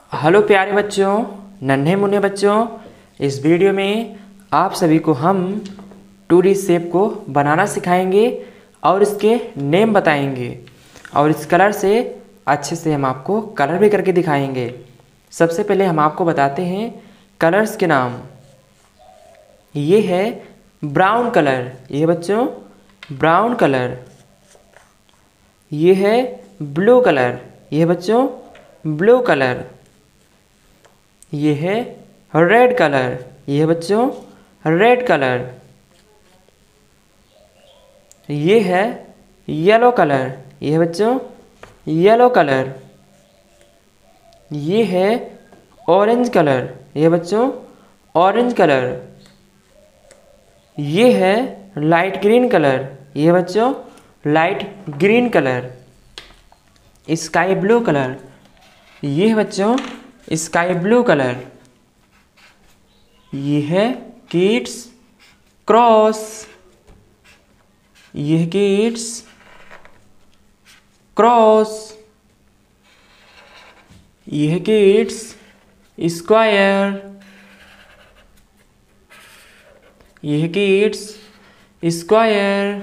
Hello प्यारे बच्चों, नन्हे मुन्ने बच्चों। इस वीडियो में आप सभी को हम 2D शेप को बनाना सिखाएंगे और इसके नेम बताएंगे और इस कलर से अच्छे से हम आपको कलर भी करके दिखाएंगे। सबसे पहले हम आपको बताते हैं कलर्स के नाम। ये है ब्राउन कलर, ये बच्चों ब्राउन कलर। ये है ब्लू कलर, ये बच्चों ब्लू कलर। ये है रेड कलर, ये बच्चों रेड कलर। ये है येलो कलर, ये बच्चों येलो कलर। ये है ऑरेंज कलर, ये बच्चों ऑरेंज कलर। ये है लाइट ग्रीन कलर, ये बच्चों light green colour. Sky blue colour, ये है बच्चों स्काई ब्लू कलर। ये है किड्स क्रॉस, ये है किड्स क्रॉस। ये है किड्स स्क्वायर, ये है किड्स स्क्वायर।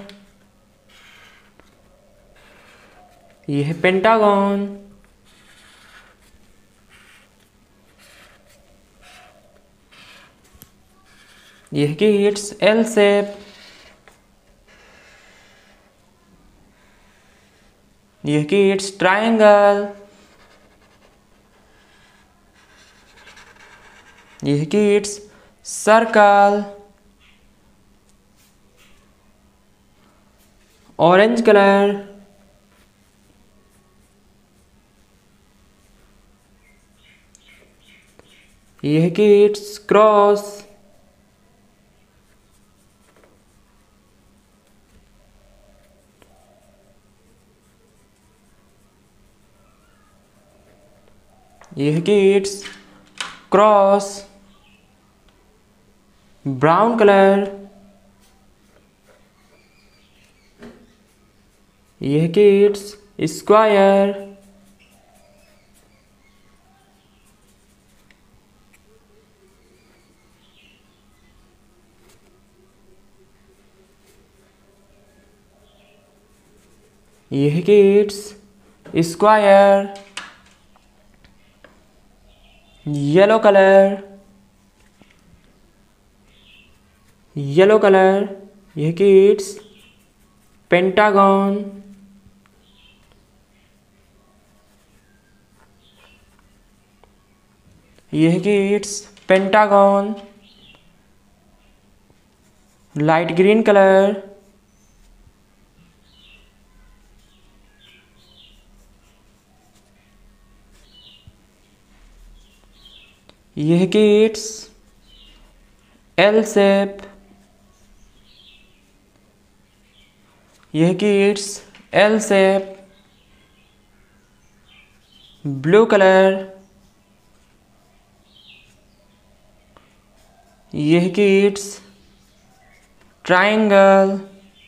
ये है पेंटागन, ये है किड्स एल शेप। ये है किड्स ट्रायंगल, ये है किड्स सर्कल। ऑरेंज कलर, ये है किड्स क्रॉस। ये है किड्स क्रॉस। ब्राउन कलर, ये है किड्स स्क्वायर। ये है kids square. Yellow colour, yellow colour. ये किड्स पेंटागन। ये है kids pentagon. Light green colour, ये है किड्स एल शेप। ये है kids L shape. Blue colour, ये है किड्स ट्रायंगल।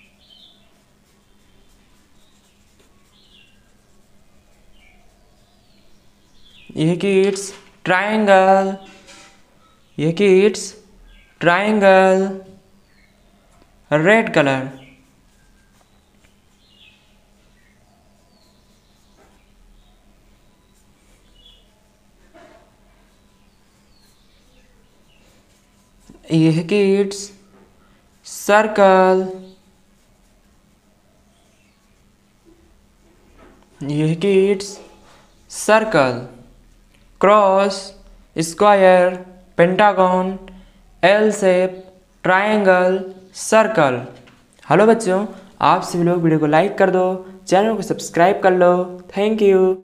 ये है किड्स ट्रायंगल, ये किड्स ट्रायंगल। रेड कलर, ये है किड्स सर्कल। ये है kids circle. Cross, square, pentagon, L shape, triangle, circle. Hello बच्चों, आप सभी लोग वीडियो को लाइक कर दो, चैनल को सब्सक्राइब कर लो। Thank you.